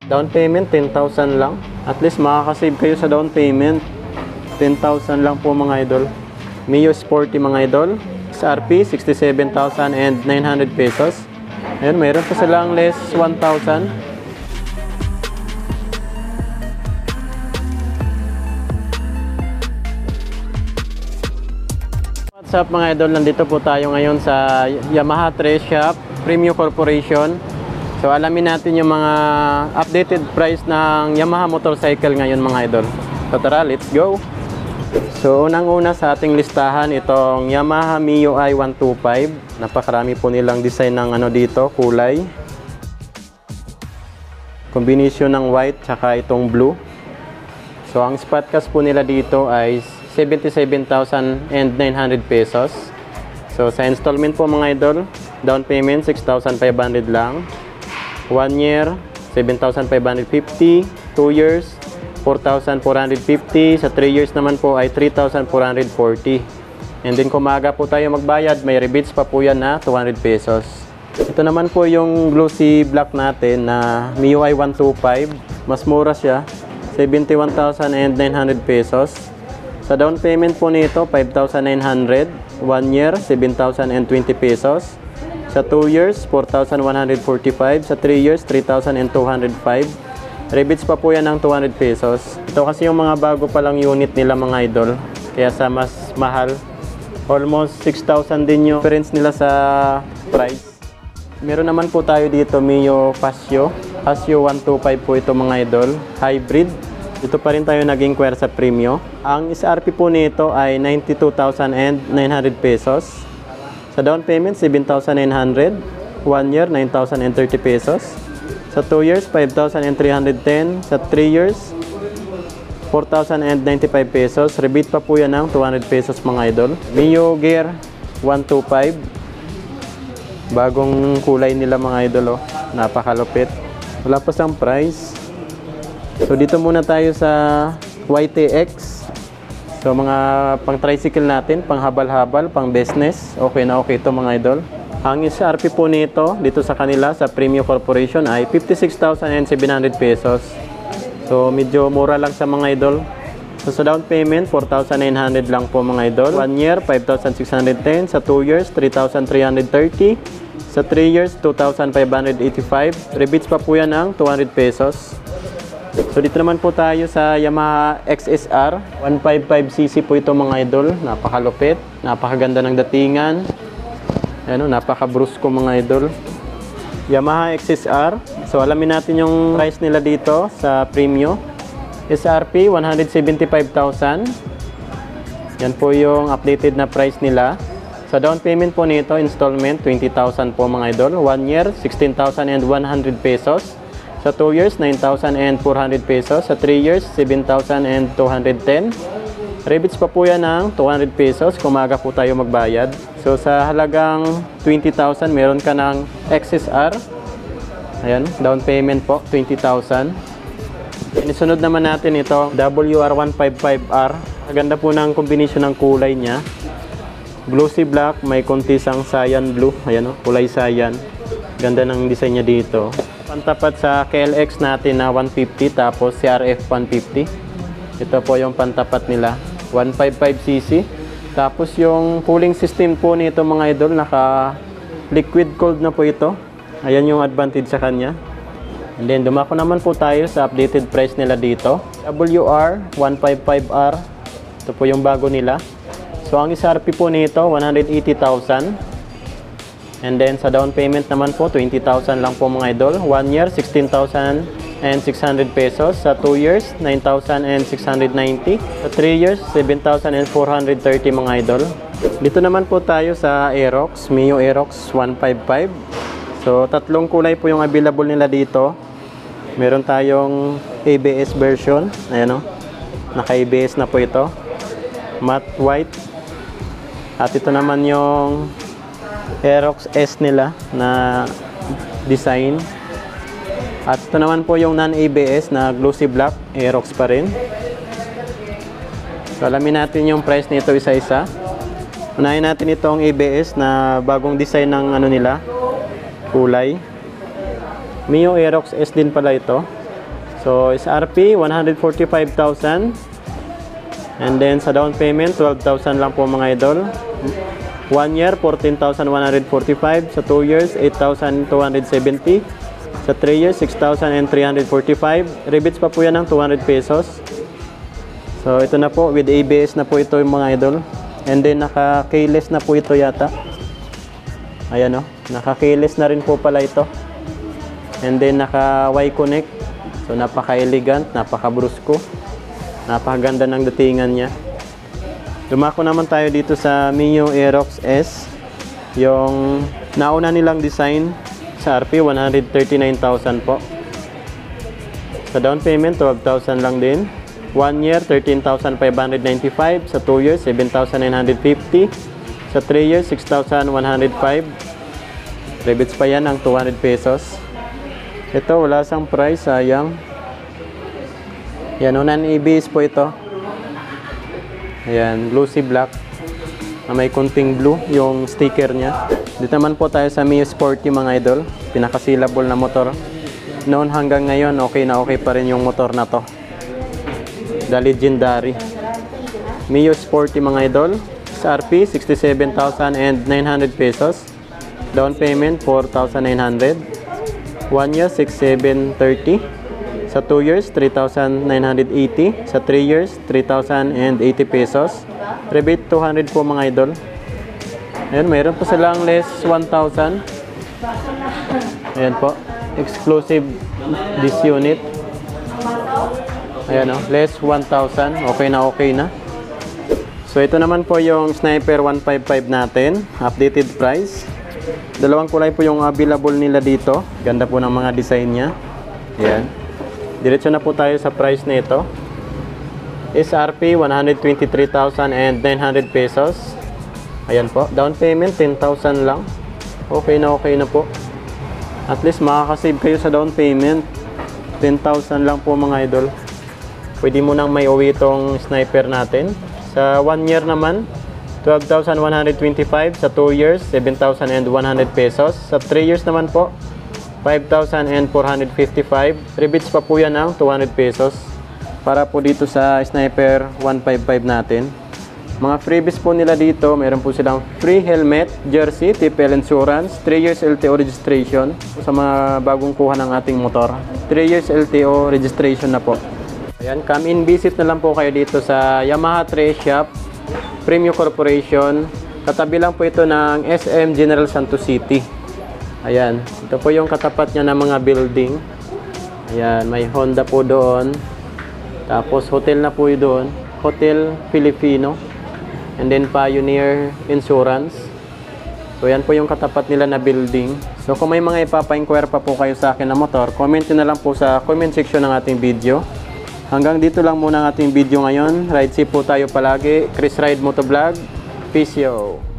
Down payment 10,000 lang. At least makakasave kayo sa down payment. 10,000 lang po mga idol. Mio Sporty mga idol. SRP 67,900 pesos. Ayun, mayroon pa silang less 1,000. What's up mga idol? Nandito po tayo ngayon sa Yamaha Trace Shop Premium Corporation. So alamin natin yung mga updated price ng Yamaha motorcycle ngayon mga idol. So tara, let's go! So unang-una sa ating listahan itong Yamaha Mio i125. Napakarami po nilang design ng dito, kulay. Combination ng white tsaka itong blue. So ang spot cost po nila dito ay 77,900 pesos. So sa installment po mga idol, down payment 6,500 lang. 1 year 7,550, 2 years 4,450, sa 3 years naman po ay 3,440. And then kung maaga po tayo magbayad, may rebates pa po yan na 200 pesos. Ito naman po yung glossy black natin na Mio i125. Mas mura siya, 71,900 pesos. Sa down payment po nito, 5,900. 1 year, 7,020 pesos. Sa 2 years, 4,145. Sa 3 years, 3,205. Rebates pa po yan ng 200 pesos. Ito kasi yung mga bago pa lang unit nila mga idol. Kaya sa mas mahal, almost 6,000 din yung difference nila sa price. Meron naman po tayo dito Mio Pasio. Pasio 125 po ito mga idol. Hybrid. Dito pa rin tayo nag-inquire sa Premium. Ang SRP po nito ay 92,900 pesos. Sa down payment, 7,900. 1 year, 9,030 pesos. Sa 2 years, 5,310. Sa 3 years, 4,095 pesos. Rebate pa po yan ng 200 pesos mga idol. Mio Gear 125. Bagong kulay nila mga idol. Oh. Napakalupit. Wala pa siyang price. So dito muna tayo sa YTX. So mga pang tricycle natin, pang habal-habal, pang business, okay na okay ito mga idol. Ang SRP po nito dito sa kanila sa Premium Corporation ay 56,700 pesos. So medyo mura lang sa mga idol. So sa down payment 4,900 lang po mga idol. 1 year 5,610, sa 2 years 3,330, sa 3 years 2,585. Rebates pa po yan ng 200 pesos. So dito naman po tayo sa Yamaha XSR 155cc po ito mga idol. Napakalupit, napakaganda ng datingan. Ano, napaka-brusko mga idol. Yamaha XSR. So alamin natin yung price nila dito sa Premium. SRP 175,000. Yan po yung updated na price nila. Sa down payment po nito, installment 20,000 po mga idol. 1 year 16,100 pesos. Sa 2 years, 9,400 pesos. Sa 3 years, 7,210. Rebates pa po yan ng 200 pesos kung maaga po tayo magbayad. So sa halagang 20,000, meron ka ng XSR. Ayan, down payment po, 20,000. Inisunod naman natin ito, WR155R. Maganda po ng kombinasyon ng kulay niya. Glossy black, may konti sang cyan blue. Ayan o, kulay cyan. Ganda ng design niya dito. Pantapat sa KLX natin na 150 tapos CRF 150. Ito po yung pantapat nila, 155cc. Tapos yung cooling system po nito mga idol, naka liquid cooled na po ito. Ayan yung advantage sa kanya. And then dumako naman po tayo sa updated price nila dito. WR155R. Ito po yung bago nila. So ang SRP po nito 180,000. And then sa down payment naman po 20,000 lang po mga idol. 1 year 16,600 pesos. Sa 2 years 9,690. Sa 3 years 7,430 mga idol. Dito naman po tayo sa Aerox, Mio Aerox 155. So tatlong kulay po yung available nila dito. Meron tayong ABS version. Ayan o, naka ABS na po ito. Matte white. At ito naman yung Aerox S nila na design. At ito naman po yung non-ABS na glossy black, Aerox pa rin. So alamin natin yung price nito isa-isa. Unahin natin itong ABS na bagong design ng nila, kulay. Mio Aerox S din pala ito. So, SRP, 145,000. And then, sa down payment, 12,000 lang po mga idol. 1 year, 14,145. Sa 2 years, 8,270. Sa 3 years, 6,345. Rebates pa po yan ng 200 pesos. So, ito na po. With ABS na po ito yung mga idol. And then, naka-keyless na po ito yata. Ayan o. Naka-keyless na rin po pala ito. And then, naka-Y-Connect. So, napaka-elegant, napaka-brusko. Napakaganda ng datingan niya. Dumako naman tayo dito sa Mio Aerox S. Yung nauna nilang design sa RP, 139,000 po. Sa down payment, 12,000 lang din. 1 year, 13,595. Sa 2 years, 7,950. Sa 3 years, 6,105. Rebates pa yan ng 200 pesos. Ito, wala sang price, sayang. Yan, unan ABS po ito. Ayan, glossy black. Na may kunting blue yung sticker niya. Dito naman po tayo sa Mio Sporty mga idol. Pinaka-sealable na motor. Noon hanggang ngayon, okay na okay pa rin yung motor na to. The Legendary. Mio Sporty mga idol. Sa RP, 67,900 pesos. Down payment, 4,900. 1 year, 6,730. Sa 2 years, 3,980. Sa 3 years, 3,080 pesos. Rebate 200 po mga idol. Ayan, mayroon po silang less 1,000. Ayan po. Exclusive this unit. Ayan o, less 1,000. Okay na okay na. So ito naman po yung Sniper 155 natin. Updated price. Dalawang kulay po yung available nila dito. Ganda po ng mga design niya. Ayan. Diretso na po tayo sa price nito. SRP 123,900 pesos. Ayan po. Down payment 10,000 lang. Okay na po. At least makakasave kayo sa down payment. 10,000 lang po mga idol. Pwede mo nang may uwi itong Sniper natin. Sa 1 year naman, 12,125. Sa 2 years, 7,100 pesos. Sa 3 years naman po, 5,455. Rebates pa po yan ng 200 pesos. Para po dito sa Sniper 155 natin. Mga freebies po nila dito, meron po silang free helmet, jersey, TPL insurance, 3 years LTO registration sa mga bagong kuha ng ating motor. 3 years LTO registration na po. Ayan, come in visit na lang po kayo dito sa Yamaha Trace Shop, Premium Corporation. Katabi lang po ito ng SM General Santos City. Ayan, ito po yung katapat niya ng mga building. Ayan, may Honda po doon. Tapos hotel na po yun doon. Hotel Filipino. And then Pioneer Insurance. So yan po yung katapat nila na building. So kung may mga ipapa-inquire pa po kayo sa akin na motor, comment nyo na lang po sa comment section ng ating video. Hanggang dito lang muna ang ating video ngayon. Ride safe po tayo palagi. Chris Ride Motovlog. Peace yo!